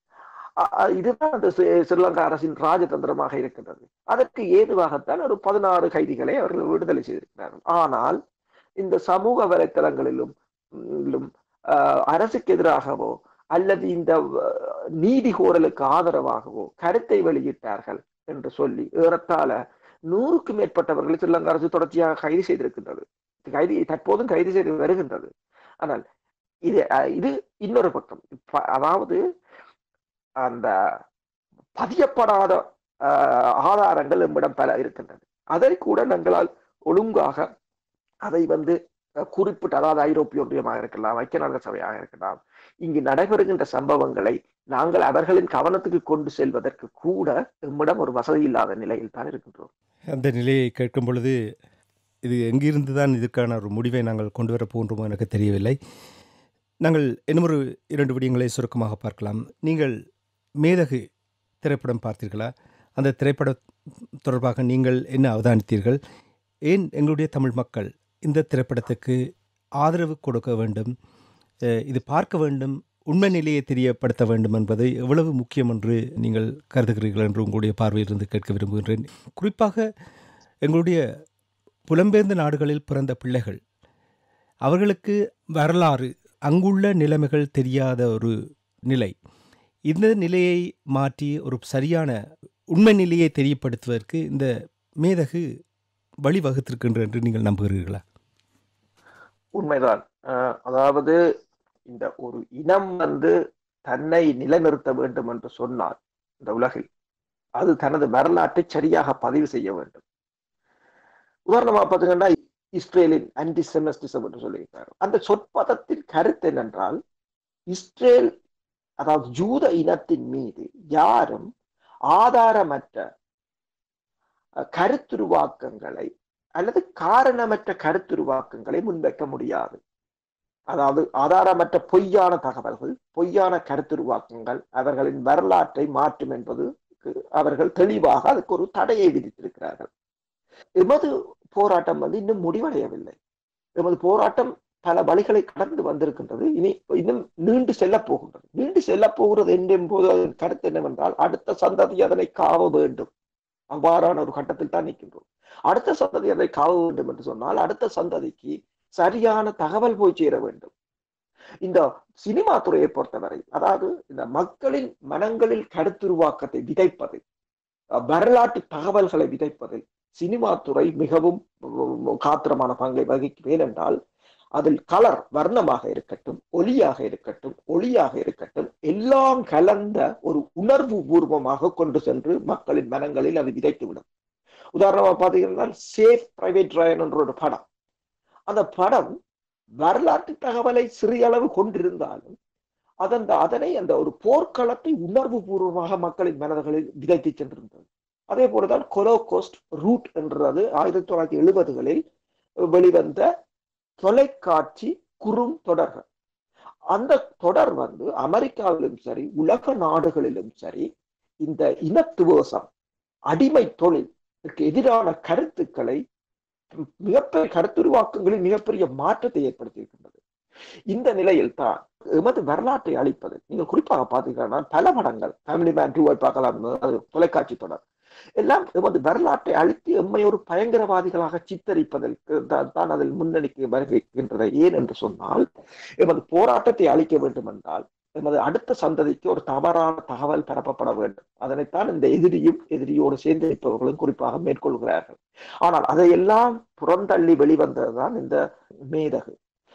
இதுதான் அந்த ஸ்ரீலங்கா அரசின் ராஜதந்திரமாக இருக்கின்றது. அதற்கு ஏதுவாகத்தான் ஒரு பதினாறு கைதிகளை அவர்கள் விடுதலை செய்திருக்கிறார்கள். ஆனால் இந்த சமூக வலைத்தளங்களிலும் அரசுக்கு எதிராகவோ அல்லது இந்த நீதி கோரலுக்கு ஆதரவாகவோ கருத்தை வெளியிட்டார்கள் என்று சொல்லி ஏறத்தாழ நூறுக்கும் மேற்பட்டவர்களை ஸ்ரீலங்கா அரசு தொடர்ச்சியாக கைது செய்திருக்கின்றது. கைது தற்போதும் கைது செய்து வருகின்றது. ஆனால் இது இது இன்னொரு பக்கம். அதாவது அந்த பதியப்படாத ஆதாரங்கள் நம்மிடம் பல இருக்கின்றது. அதை கூட நாங்களால் ஒழுங்காக அதை வந்து குறிப்பிட்ட, அதாவது ஐரோப்பிய ஒன்றியமாக இருக்கலாம், ஐக்கிய நாடுகள் சபையாக இருக்கலாம், இங்கு நடைபெறுகின்ற சம்பவங்களை நாங்கள் அவர்களின் கவனத்துக்கு கொண்டு செல்வதற்கு கூட நம்மிடம் ஒரு வசதி இல்லாத நிலையில் தான் இருக்கின்றோம்.
அந்த நிலையை கேட்கும் பொழுது இது எங்கிருந்து தான் இதற்கான ஒரு முடிவை நாங்கள் கொண்டு வரப் போன்றோமோ எனக்கு தெரியவில்லை. நாங்கள் இன்னுமொரு இரண்டு விடயங்களை சுருக்கமாக பார்க்கலாம். நீங்கள் மேதகு திரைப்படம் பார்த்தீர்களா? அந்த திரைப்படம் தொடர்பாக நீங்கள் என்ன அவதானித்தீர்கள்? ஏன் எங்களுடைய தமிழ் மக்கள் இந்த திரைப்படத்துக்கு ஆதரவு கொடுக்க வேண்டும், அஹ், இது பார்க்க வேண்டும், உண்மை நிலையை தெரியப்படுத்த வேண்டும் என்பது எவ்வளவு முக்கியம் என்று நீங்கள் கருதுகிறீர்கள் என்று உங்களுடைய பார்வையிலிருந்து கேட்க விரும்புகின்றேன். குறிப்பாக எங்களுடைய புலம்பெயர்ந்த நாடுகளில் பிறந்த பிள்ளைகள், அவர்களுக்கு வரலாறு, அங்குள்ள நிலைமைகள் தெரியாத ஒரு நிலை. இந்த நிலையை மாற்றி ஒரு சரியான உண்மை நிலையை தெரியப்படுத்துவதற்கு இந்த மேதகு வழிவகுத்திருக்கின்ற என்று நீங்கள் நம்புகிறீர்களா?
உண்மைதான். அஹ், அதாவது இந்த ஒரு இனம் வந்து தன்னை நிலைநிறுத்த வேண்டும் என்று சொன்னால் இந்த உலகில் அது தனது வரலாற்றை சரியாக பதிவு செய்ய வேண்டும். உதாரணமா பார்த்தீங்கன்னா, இஸ்ரேலின் ஆன்டிசெமிட்டிசம் என்று சொல்லியிருக்காரு. அந்த சொற்பதத்தின் கருத்து என்னென்றால், இஸ்ரேல் அதாவது ஜூத இனத்தின் மீது யாரும் ஆதாரமற்ற கருத்துருவாக்கங்களை அல்லது காரணமற்ற கருத்துருவாக்கங்களை முன்வைக்க முடியாது. அதாவது ஆதாரமற்ற பொய்யான தகவல்கள், பொய்யான கருத்துருவாக்கங்கள் அவர்களின் வரலாற்றை மாற்றும் என்பது அவர்கள் தெளிவாக அதுக்கு ஒரு தடையை விதித்திருக்கிறார்கள். எமது போராட்டம் வந்து இன்னும் முடிவடையவில்லை. எமது போராட்டம் பல வழிகளை கடந்து வந்திருக்கின்றது. இனி இன்னும் நீண்டு செல்ல போகின்றது. நீண்டு செல்ல போகிறது என்றும் போது அதன் கருத்து என்னவென்றால், அடுத்த சந்ததி அதனை காவ வேண்டும். அவ்வாறான ஒரு கட்டத்தில் தான் நிற்கின்றோம். அடுத்த சந்ததி அதை காவ வேண்டும் என்று சொன்னால், அடுத்த சந்ததிக்கு சரியான தகவல் போய் சேர வேண்டும். இந்த சினிமா துறையை பொறுத்தவரை, அதாவது இந்த மக்களின் மனங்களில் கருத்துருவாக்கத்தை விதைப்பதில், வரலாற்று தகவல்களை விதைப்பதில் சினிமா துறை மிகவும் காத்திரமான பங்கை வகிக்கும். ஏனென்றால் அதில் கலர், வர்ணமாக இருக்கட்டும், ஒலியாக இருக்கட்டும், ஒளியாக இருக்கட்டும், எல்லாம் கலந்த ஒரு உணர்வு பூர்வமாக கொண்டு சென்று மக்களின் மனங்களில் அது விதைத்துவிடும். உதாரணமாக பார்த்தீங்கன்னா, சேஃப் பிரைவேட் ராயன் என்ற ஒரு படம். அந்த படம் வரலாற்று தகவலை சிறிய அளவு கொண்டிருந்தாலும் அதன் அதனை அந்த ஒரு போர்க்களத்தை உணர்வு பூர்வமாக மக்களின் மனதுகளில் விதைத்து சென்றிருந்தது. அதே போலதான் ஹோலோகாஸ்ட் ரூட் என்றது ஆயிரத்தி தொள்ளாயிரத்தி எழுபதுகளில் வெளிவந்த தொலைக்காட்சி குறும் தொடர்கள். அந்த தொடர் வந்து அமெரிக்காவிலும் சரி, உலக நாடுகளிலும் சரி, இந்த இனத்துவசம், அடிமை தொழிலுக்கு எதிரான கருத்துக்களை, மிகப்பெரிய கருத்துருவாக்கங்களில் மிகப்பெரிய மாற்றத்தை ஏற்படுத்தி இருக்கின்றது. இந்த நிலையில் தான் எமது வரலாற்றை அளிப்பது, நீங்கள் குறிப்பாக பார்த்தீங்கன்னா பல படங்கள், ஃபேமிலி மேன் டூவை பார்க்கலாம், அது தொலைக்காட்சி தொடர் எல்லாம் எமது வரலாற்றை அழித்து எம்மை ஒரு பயங்கரவாதிகளாக சித்தரிப்பதற்கு தான் அதில் முன்னணிக்கு வருகின்றன. ஏன் என்று சொன்னால், எமது போராட்டத்தை அழிக்க வேண்டும் என்றால் எமது அடுத்த சந்ததிக்கு ஒரு தவறான தகவல் பரப்பப்பட வேண்டும். அதனைத்தான் இந்த எதிரியும் எதிரியோடு சேர்ந்து இருப்பவர்களும் குறிப்பாக மேற்கொள்கிறார்கள். ஆனால் அதையெல்லாம் புறந்தள்ளி வெளிவந்ததுதான் இந்த மேதகு.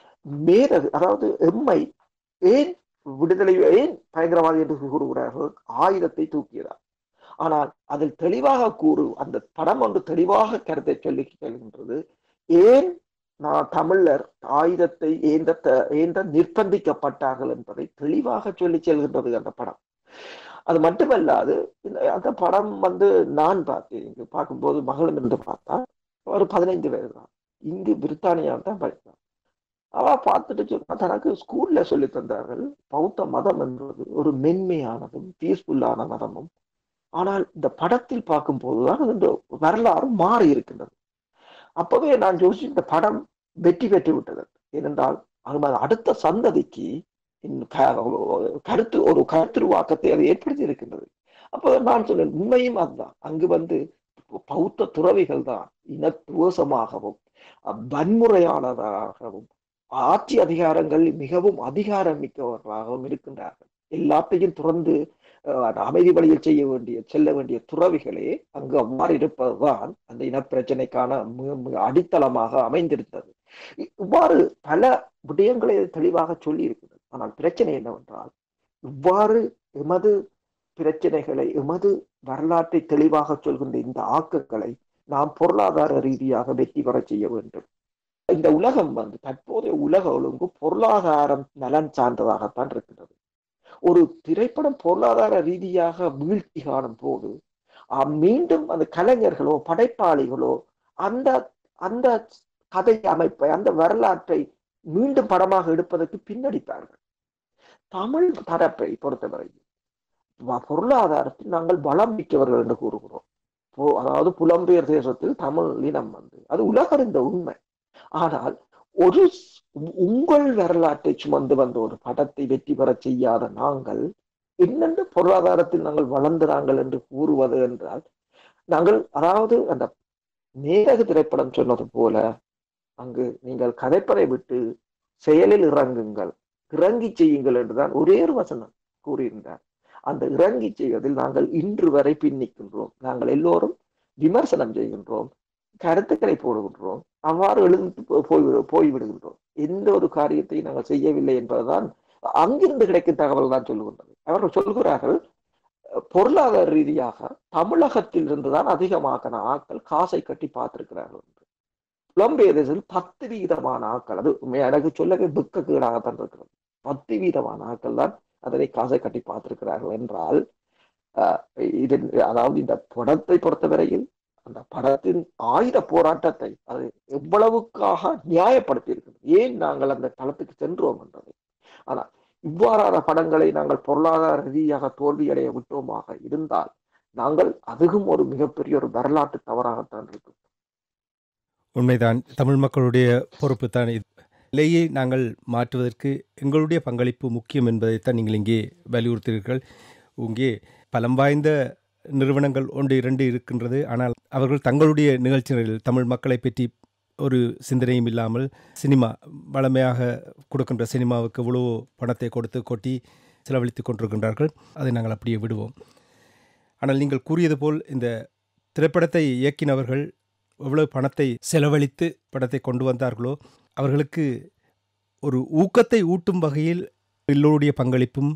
மேதகு அதாவது எம்மை ஏன் விடுதலை, ஏன் பயங்கரவாதி என்று கூறுகிறார்கள்? ஆயுதத்தை தூக்கியதா. ஆனால் அதில் தெளிவாக கூறு, அந்த படம் ஒன்று தெளிவாக கருத்தை சொல்லி செல்கின்றது. ஏன் நான் தமிழர் ஆயுதத்தை ஏந்த ஏந்த நிர்பந்திக்கப்பட்டார்கள் என்பதை தெளிவாக சொல்லி செல்கின்றது அந்த படம். அது மட்டுமல்லாது அந்த படம் வந்து நான் பார்த்தேன். இங்கு பார்க்கும்போது மகளும் என்று பார்த்தா ஒரு பதினைந்து வயது தான், இங்கு பிரித்தானியாவில் தான் படித்தான். அவ பார்த்துட்டு சொன்னா, தனக்கு ஸ்கூல்ல சொல்லி தந்தார்கள் பௌத்த மதம் என்பது ஒரு மென்மையானதும் பீஸ்ஃபுல்லான மதமும். ஆனால் இந்த படத்தில் பார்க்கும் போதுதான் இந்த வரலாறு மாறி இருக்கின்றது. அப்பவே நான் யோசிச்சு, இந்த படம் வெற்றி பெற்று விட்டது. ஏனென்றால் அது அடுத்த சந்ததிக்கு கருத்து ஒரு கருத்துருவாக்கத்தை அது ஏற்படுத்தி இருக்கின்றது. அப்போ நான் சொன்னேன், உண்மையும் அதுதான். அங்கு வந்து பௌத்த துறவிகள் தான் இனத்துவசமாகவும் வன்முறையானதாகவும் ஆட்சி அதிகாரங்கள் மிகவும் அதிகாரம் மிக்கவர்களாகவும் இருக்கின்றார்கள். எல்லாத்தையும் துறந்து அமைதி வழியில் செய்ய வேண்டிய செல்ல வேண்டிய துறவிகளே அங்கு அவ்வாறு இருப்பதுதான் அந்த இனப்பிரச்சனைக்கான அடித்தளமாக அமைந்திருந்தது. இவ்வாறு பல விடயங்களை தெளிவாக சொல்லி இருக்கிறது. ஆனால் பிரச்சனை என்னவென்றால், இவ்வாறு எமது பிரச்சனைகளை, எமது வரலாற்றை தெளிவாக சொல்கின்ற இந்த ஆக்கங்களை நாம் பொருளாதார ரீதியாக வெற்றி பெற செய்ய வேண்டும். இந்த உலகம் வந்து தற்போதைய உலக ஒழுங்கு பொருளாதாரம் நலன் சார்ந்ததாகத்தான் இருக்கிறது. ஒரு திரைப்படம் பொருளாதார ரீதியாக வீழ்ச்சி காணும் போது மீண்டும் அந்த கலைஞர்களோ படைப்பாளிகளோ அந்த அந்த கதை அமைப்பை அந்த வரலாற்றை மீண்டும் படமாக எடுப்பதற்கு பின்னடிப்பார்கள். தமிழ் தரப்பை பொறுத்தவரை பொருளாதாரத்தில் நாங்கள் வளம் மிக்கவர்கள் என்று கூறுகிறோம். அதாவது புலம்பெயர் தேசத்தில் தமிழ் இனம் வந்து அது உலகறிந்த உண்மை. ஆனால் ஒரு உங்கள் வரலாற்றை சுமந்து வந்த ஒரு படத்தை வெற்றி பெற செய்யாத நாங்கள் என்னென்று பொருளாதாரத்தில் நாங்கள் வளர்ந்தாங்கள் என்று கூறுவது என்றால், நாங்கள் அதாவது அந்த நேரக திரைப்படம் சொன்னது போல அங்கு நீங்கள் கதைப்பதை விட்டு செயலில் இறங்குங்கள், இறங்கி செய்யுங்கள் என்றுதான் ஒரே ஒரு வசனம் கூறியிருந்தார். அந்த இறங்கி செய்வதில் நாங்கள் இன்று வரை பின்னிக்கின்றோம். நாங்கள் எல்லோரும் விமர்சனம் செய்கின்றோம், கருத்துக்களை போடுகின்றோம், அவ்வாறு எழுந்து போய் போய்விடுகின்றோம். எந்த ஒரு காரியத்தை நாங்கள் செய்யவில்லை என்பதுதான் அங்கிருந்து கிடைக்கும் தகவல் தான் சொல்லுகின்றது. அவர்கள் சொல்கிறார்கள், பொருளாதார ரீதியாக தமிழகத்தில் இருந்துதான் அதிகமாக ஆட்கள் காசை கட்டி பார்த்திருக்கிறார்கள் என்று. புலம்பெயர் தேசத்தில் பத்து வீதமான ஆட்கள், அது எனக்கு சொல்லவே புக்க கீழாகத்தான் இருக்கிறது, பத்து வீதமான ஆட்கள் தான் அதனை காசை கட்டி பார்த்திருக்கிறார்கள் என்றால், அஹ் இது அதாவது இந்த படத்தை பொறுத்தவரையில் அந்த படத்தின் ஆயுத போராட்டத்தை அது எவ்வளவுக்காக நியாயப்படுத்தி இருக்கிறது, ஏன் நாங்கள் அந்த தளத்துக்கு சென்றோம் என்றதை. ஆனால் இவ்வாறான படங்களை நாங்கள் பொருளாதார ரீதியாக தோல்வியடைய விட்டோமாக இருந்தால் நாங்கள் அதுவும் ஒரு மிகப்பெரிய ஒரு வரலாற்று தவறாகத்தான் இருக்கும்.
உண்மைதான். தமிழ் மக்களுடைய பொறுப்பு தான் நிலையை நாங்கள் மாற்றுவதற்கு எங்களுடைய பங்களிப்பு முக்கியம் என்பதைத்தான் நீங்கள் இங்கே வலியுறுத்தீர்கள். இங்கே பலம் வாய்ந்த நிறுவனங்கள் ஒன்று இரண்டு இருக்கின்றது. ஆனால் அவர்கள் தங்களுடைய நிகழ்ச்சிகளில் தமிழ் மக்களை பற்றி ஒரு சிந்தனையும் இல்லாமல் சினிமா வளமையாக கொடுக்கின்ற சினிமாவுக்கு இவ்வளோ பணத்தை கொடுத்து கொட்டி செலவழித்து கொண்டிருக்கின்றார்கள். அதை நாங்கள் அப்படியே விடுவோம். ஆனால் நீங்கள் கூறியது போல் இந்த திரைப்படத்தை இயக்கினவர்கள் எவ்வளவு பணத்தை செலவழித்து படத்தை கொண்டு வந்தார்களோ அவர்களுக்கு ஒரு ஊக்கத்தை ஊட்டும் வகையில் எல்லோருடைய பங்களிப்பும்,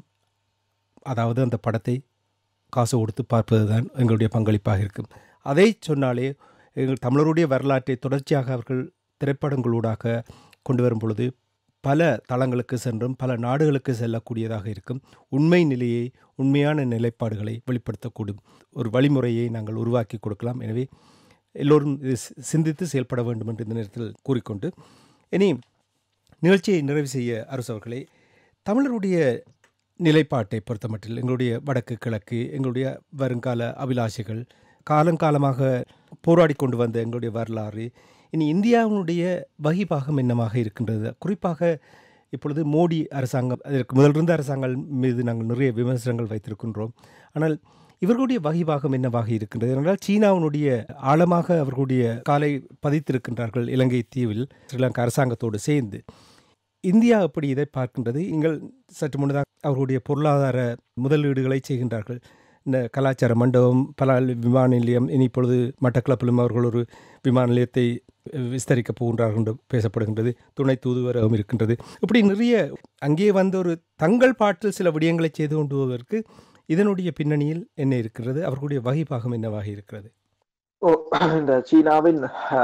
அதாவது அந்த படத்தை காசு கொடுத்து பார்ப்பது தான் எங்களுடைய பங்களிப்பாக இருக்கும். அதை சொன்னாலே எங்கள் தமிழருடைய வரலாற்றை தொடர்ச்சியாக அவர்கள் திரைப்படங்களூடாக கொண்டு வரும் பொழுது பல தளங்களுக்கு சென்றும் பல நாடுகளுக்கு செல்லக்கூடியதாக இருக்கும். உண்மை நிலையை, உண்மையான நிலைப்பாடுகளை வெளிப்படுத்தக்கூடும் ஒரு வழிமுறையை நாங்கள் உருவாக்கி கொடுக்கலாம். எனவே எல்லோரும் சிந்தித்து செயல்பட வேண்டும் என்று இந்த நேரத்தில் கூறிக்கொண்டு, இனி நிகழ்ச்சியை நிறைவு செய்ய அரசவர்களே, தமிழருடைய நிலைப்பாட்டை பொறுத்தமட்டில் எங்களுடைய வடக்கு கிழக்கு, எங்களுடைய வருங்கால அபிலாஷைகள், காலங்காலமாக போராடி கொண்டு வந்த எங்களுடைய வரலாறு, இனி இந்தியாவினுடைய வகிபாகம் என்னமாக இருக்கின்றது? குறிப்பாக இப்பொழுது மோடி அரசாங்கம், அதற்கு முதலிருந்த அரசாங்கம் மீது நாங்கள் நிறைய விமர்சனங்கள் வைத்திருக்கின்றோம். ஆனால் இவர்களுடைய வகிபாகம் என்னவாக இருக்கின்றது என்றால், சீனாவினுடைய ஆழமாக அவர்களுடைய காலை பதித்திருக்கின்றார்கள் இலங்கை தீவில் ஸ்ரீலங்கா அரசாங்கத்தோடு சேர்ந்து. இந்தியா எப்படி இதை பார்க்கின்றது? நீங்கள் சற்று முன்னதாக அவர்களுடைய பொருளாதார முதலீடுகளை செய்கின்றார்கள். இந்த கலாச்சார மண்டபம், பல விமான நிலையம், இனி இப்பொழுது மட்டக்களப்பிலும் அவர்கள் ஒரு விமான நிலையத்தை விஸ்தரிக்கப் போகின்றார்கள் என்று பேசப்படுகின்றது. துணை தூதுவரகம் இருக்கின்றது. இப்படி நிறைய அங்கே வந்த ஒரு தங்கள் பாட்டில் சில விடயங்களை செய்து கொண்டு வருவதற்கு இதனுடைய பின்னணியில் என்ன இருக்கிறது? அவர்களுடைய வகிபாகம் என்னவாக இருக்கிறது?
ஓ இந்த சீனாவின்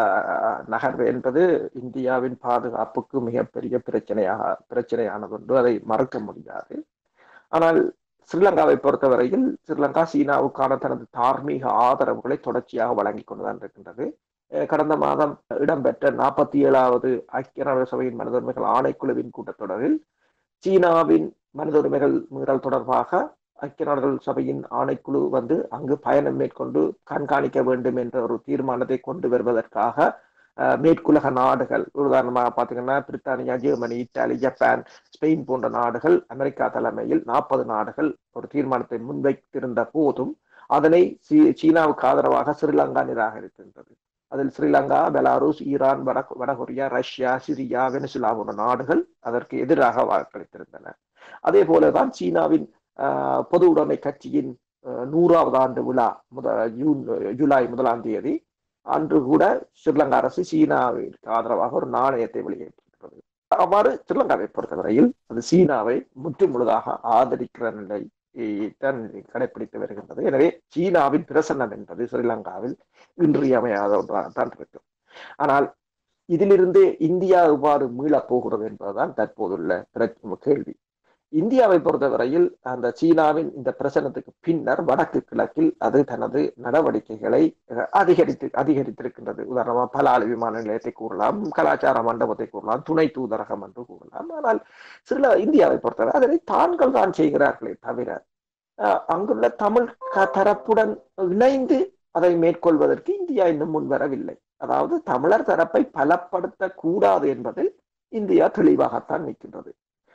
நகர்வு என்பது இந்தியாவின் பாதுகாப்புக்கு மிகப்பெரிய பிரச்சனையாக பிரச்சனையானது ஒன்று, அதை மறக்க முடியாது. ஆனால் ஸ்ரீலங்காவை பொறுத்தவரையில் ஸ்ரீலங்கா சீனாவுக்கான தனது தார்மீக ஆதரவுகளை தொடர்ச்சியாக வழங்கி கொண்டுதான் இருக்கின்றது. கடந்த மாதம் இடம்பெற்ற நாற்பத்தி ஏழாவது ஐக்கிய நாடுகள் சபையின் மனித உரிமைகள் ஆணைக்குழுவின் கூட்டத்தொடரில் சீனாவின் மனித உரிமைகள் மீறல் தொடர்பாக ஐக்கிய நாடுகள் சபையின் ஆணைக்குழு வந்து அங்கு பயணம் மேற்கொண்டு கண்காணிக்க வேண்டும் என்ற ஒரு தீர்மானத்தை கொண்டு வருவதற்காக மேற்குலக நாடுகள், உதாரணமாக பார்த்தீங்கன்னா பிரித்தானியா, ஜெர்மனி, இத்தாலி, ஜப்பான், ஸ்பெயின் போன்ற நாடுகள் அமெரிக்கா தலைமையில் நாற்பது நாடுகள் ஒரு தீர்மானத்தை முன்வைத்திருந்த போதும் அதனை சீனாவுக்கு ஆதரவாக ஸ்ரீலங்கா நிராகரித்திருந்தது. அதில் ஸ்ரீலங்கா, பெலாருஸ், ஈரான், வட வடகொரியா, ரஷ்யா, சிரியா, வெனிசுலா போன்ற நாடுகள் அதற்கு எதிராக வாக்களித்திருந்தன. அதே போலதான் சீனாவின் பொது உடைமை கட்சியின் நூறாவது ஆண்டு விழா முத ஜூன் ஜூலை முதலாம் தேதி அன்று கூட ஸ்ரீலங்கா அரசு சீனாவிற்கு ஆதரவாக ஒரு நாணயத்தை வெளியிட்டிருக்கிறது. அவ்வாறு ஸ்ரீலங்காவை பொறுத்தவரையில் அது சீனாவை முற்று முழுதாக ஆதரிக்கிற நிலை தான் கடைபிடித்து வருகின்றது. எனவே சீனாவின் பிரசன்னம் என்பது ஸ்ரீலங்காவில் இன்றியமையாத ஒன்றாகத்தான் இருக்கும். ஆனால் இதிலிருந்து இந்தியா எவ்வாறு மீளப் போகிறது என்பதுதான் தற்போதுள்ள பிர- கேள்வி. இந்தியாவை பொறுத்தவரையில் அந்த சீனாவின் இந்த பிரசனத்துக்கு பின்னர் வடக்கு கிழக்கில் அது தனது நடவடிக்கைகளை அஹ், அதிகரித்து அதிகரித்திருக்கின்றது. உதாரணமாக பலாலி விமான நிலையத்தை கூறலாம், கலாச்சார மண்டபத்தை கூறலாம், துணை தூதரகம் என்று கூறலாம். ஆனால் சில இந்தியாவை பொறுத்தவரை அதனை தாங்கள் தான் செய்கிறார்களே தவிர அஹ், அங்குள்ள தமிழ் க- தரப்புடன் இணைந்து அதை மேற்கொள்வதற்கு இந்தியா இன்னும் முன்வரவில்லை. அதாவது தமிழர் தரப்பை பலப்படுத்த கூடாது என்பதில் இந்தியா தெளிவாகத்தான் நிற்கின்றது.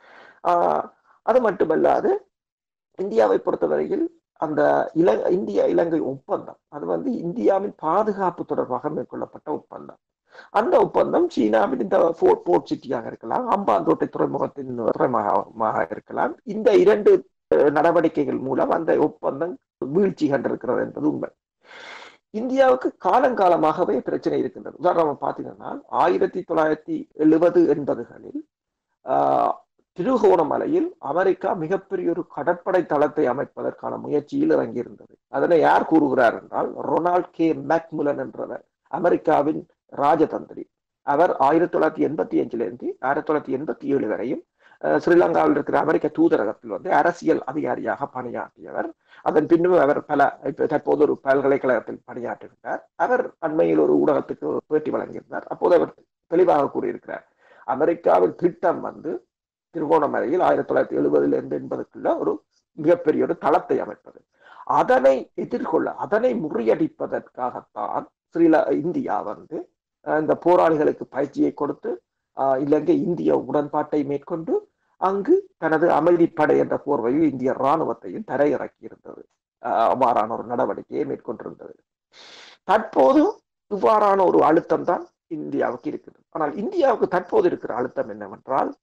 ஆஹ் அது மட்டுமல்லாது இந்தியாவை பொறுத்தவரையில் அந்த இல இந்திய இலங்கை ஒப்பந்தம் அது வந்து இந்தியாவின் பாதுகாப்பு தொடர்பாக மேற்கொள்ளப்பட்ட ஒப்பந்தம். அந்த ஒப்பந்தம் சீனாவின் இந்த போர்ட் போர்ட் சிட்டியாக இருக்கலாம், அம்பாந்தோட்டை துறைமுகத்தின் துறைமுகமாக இருக்கலாம். இந்த இரண்டு அஹ், நடவடிக்கைகள் மூலம் அந்த ஒப்பந்தம் வீழ்ச்சி கண்டிருக்கிறது என்பது உண்மை. இந்தியாவுக்கு காலங்காலமாகவே பிரச்சனை இருக்கின்றது. உதாரணமா பார்த்தீங்கன்னா ஆயிரத்தி தொள்ளாயிரத்தி எழுபது எண்பதுகளில் ஆஹ் திருகோணமலையில் அமெரிக்கா மிகப்பெரிய ஒரு கடற்படை தளத்தை அமைப்பதற்கான முயற்சியில் இறங்கியிருந்தது. அதனை யார் கூறுகிறார் என்றால் ரொனால்ட் கே மேக்முலன் என்றவர், அமெரிக்காவின் ராஜதந்திரி. அவர் ஆயிரத்தி தொள்ளாயிரத்தி எண்பத்தி அஞ்சிலிருந்து ஆயிரத்தி தொள்ளாயிரத்தி எண்பத்தி ஏழு வரையும் அஹ், ஸ்ரீலங்காவில் இருக்கிற அமெரிக்க தூதரகத்தில் வந்து அரசியல் அதிகாரியாக பணியாற்றியவர். அதன் பின்னும் அவர் பல இப்ப தற்போது ஒரு பல்கலைக்கழகத்தில் பணியாற்றுகிறார். அவர் அண்மையில் ஒரு ஊடகத்துக்கு ஒரு பேட்டி வழங்கியிருந்தார். அப்போது அவர் தெளிவாக கூறியிருக்கிறார், அமெரிக்காவின் திட்டம் வந்து திருகோணமலையில் ஆயிரத்தி தொள்ளாயிரத்தி எழுபதுல இருந்து எண்பதுக்குள்ள ஒரு மிகப்பெரிய ஒரு தளத்தை அமைப்பது. அதனை எதிர்கொள்ள அதனை முறியடிப்பதற்காகத்தான் ஸ்ரீல இந்தியா வந்து அஹ், இந்த போராளிகளுக்கு பயிற்சியை கொடுத்து அஹ், இலங்கை இந்திய உடன்பாட்டை மேற்கொண்டு அங்கு தனது அமைதிப்படை என்ற போர்வையில் இந்திய இராணுவத்தையும் தரையிறக்கி இருந்தது. அஹ், அவ்வாறான ஒரு நடவடிக்கையை மேற்கொண்டிருந்தது. தற்போது இவ்வாறான ஒரு அழுத்தம் தான் இந்தியாவுக்கு இருக்குது. ஆனால் இந்தியாவுக்கு தற்போது இருக்கிற அழுத்தம் என்னவென்றால்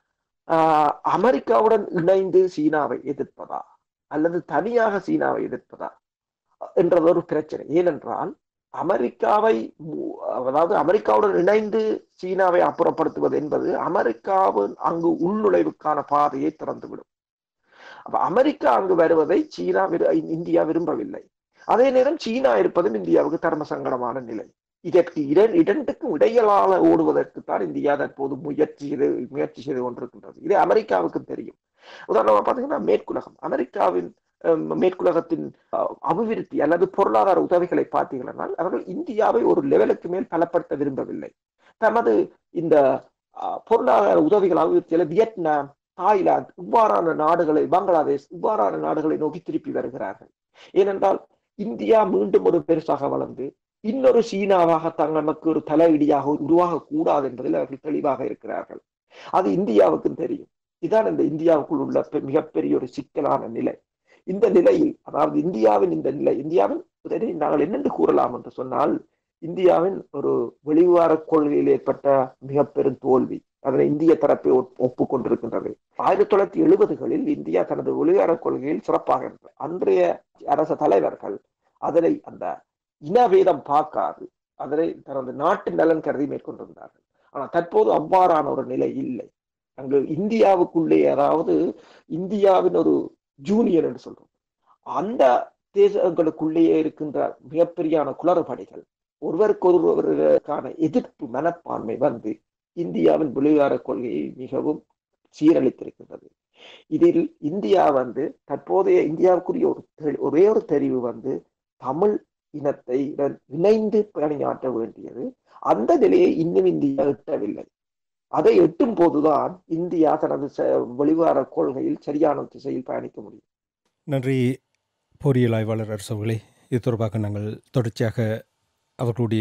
ஆஹ் அமெரிக்காவுடன் இணைந்து சீனாவை எதிர்ப்பதா அல்லது தனியாக சீனாவை எதிர்ப்பதா என்றது ஒரு பிரச்சனை. ஏனென்றால் அமெரிக்காவை மு- அதாவது அமெரிக்காவுடன் இணைந்து சீனாவை அப்புறப்படுத்துவது என்பது அமெரிக்காவின் அங்கு உள்நுழைவுக்கான பாதையை திறந்துவிடும். அப்ப அமெரிக்கா அங்கு வருவதை சீனா விரு- இந்தியா விரும்பவில்லை. அதே நேரம் சீனா இருப்பதும் இந்தியாவுக்கு தர்ம சங்கடமான நிலை. இதற்கு இர- இரண்டுக்கும் இடையிலான ஓடுவதற்கு தான் இந்தியா தற்போது முயற்சி செய்து முயற்சி செய்து கொண்டிருக்கின்றது. இது அமெரிக்காவுக்கும் தெரியும். உதாரணமா பாத்தீங்கன்னா மேற்குலகம் அமெரிக்காவின் அஹ், மேற்குலகத்தின் அஹ், அபிவிருத்தி அல்லது பொருளாதார உதவிகளை பார்த்தீர்களால் அவர்கள் இந்தியாவை ஒரு லெவலுக்கு மேல் பலப்படுத்த விரும்பவில்லை. தமது இந்த அஹ், பொருளாதார உதவிகள் அபிவிருத்தியில வியட்நாம், தாய்லாந்து இவ்வாறான நாடுகளை, பங்களாதேஷ் இவ்வாறான நாடுகளை நோக்கி திருப்பி வருகிறார்கள். ஏனென்றால் இந்தியா மீண்டும் ஒரு பெருசாக வளர்ந்து இன்னொரு சீனாவாக தங்களுக்கு ஒரு தலையிடியாக உருவாக கூடாது என்பதில் அவர்கள் தெளிவாக இருக்கிறார்கள். அது இந்தியாவுக்கும் தெரியும். இதுதான் இந்த இந்தியாவுக்குள் உள்ள பெ- மிகப்பெரிய ஒரு சிக்கலான நிலை. இந்த நிலையில் அதாவது இந்தியாவின் இந்த நிலை இந்தியாவின் இதை நாங்கள் என்னென்று கூறலாம் என்று சொன்னால் இந்தியாவின் ஒரு வெளிவார கொள்கையில் ஏற்பட்ட மிக பெரும் தோல்வி. அதனை இந்திய தரப்பை ஒப்- ஒப்புக்கொண்டிருக்கின்றது. ஆயிரத்தி தொள்ளாயிரத்தி எழுபதுகளில் இந்தியா தனது வெளிவார கொள்கையில் சிறப்பாக இருந்தது. அன்றைய அரச தலைவர்கள் அதனை அந்த இனவேதம் பார்க்காது அதனை தனது நாட்டு நலன் கருதி மேற்கொண்டிருந்தார்கள். ஆனால் தற்போது அவ்வாறான ஒரு நிலை இல்லை. அங்கு இந்தியாவுக்குள்ளே அதாவது இந்தியாவின் ஒரு ஜூனியர் என்று சொல்றோம் அந்த தேசங்களுக்குள்ளேயே இருக்கின்ற மிகப்பெரியான குளறுபடிகள், ஒருவருக்கொருவருக்கான எதிர்ப்பு மனப்பான்மை வந்து இந்தியாவின் வெளிவார கொள்கையை மிகவும் சீரழித்திருக்கின்றது. இதில் இந்தியா வந்து தற்போதைய இந்தியாவுக்குரிய ஒரு தெளி- ஒரே ஒரு தெரிவு வந்து தமிழ் இனத்தை இணை- இணைந்து பணியாற்ற வேண்டியது. அந்த நிலையை இன்னும் இந்தியா எட்டவில்லை. அதை எட்டும் போதுதான் இந்தியா தனது ச- வெளிவார கொள்கையில் சரியான திசையில் பயணிக்க முடியும்.
நன்றி பொறியியல் ஆய்வாளர் அரசு அவர்களே. இது தொடர்பாக நாங்கள் தொடர்ச்சியாக அவர்களுடைய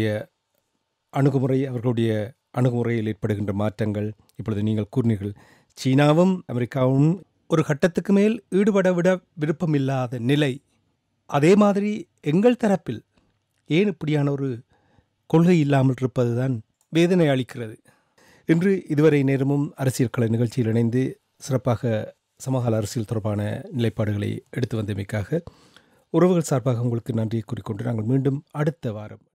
அணுகுமுறை அவர்களுடைய அணுகுமுறையில் ஏற்படுகின்ற மாற்றங்கள் இப்பொழுது நீங்கள் கூறினீர்கள், சீனாவும் அமெரிக்காவும் ஒரு கட்டத்துக்கு மேல் ஈடுபட விட விருப்பமில்லாத நிலை. அதே மாதிரி எங்கள் தரப்பில் ஏன் இப்படியான ஒரு கொள்கை இல்லாமல் இருப்பது தான் வேதனை அளிக்கிறது. இன்று இதுவரை நேரமும் அரசியல் கலை நிகழ்ச்சியில் இணைந்து சிறப்பாக சமகால அரசியல் தொடர்பான நிலைப்பாடுகளை எடுத்து வந்தமைக்காக உறவுகள் சார்பாக உங்களுக்கு நன்றியை கூறிக்கொண்டு நாங்கள் மீண்டும் அடுத்த வாரம்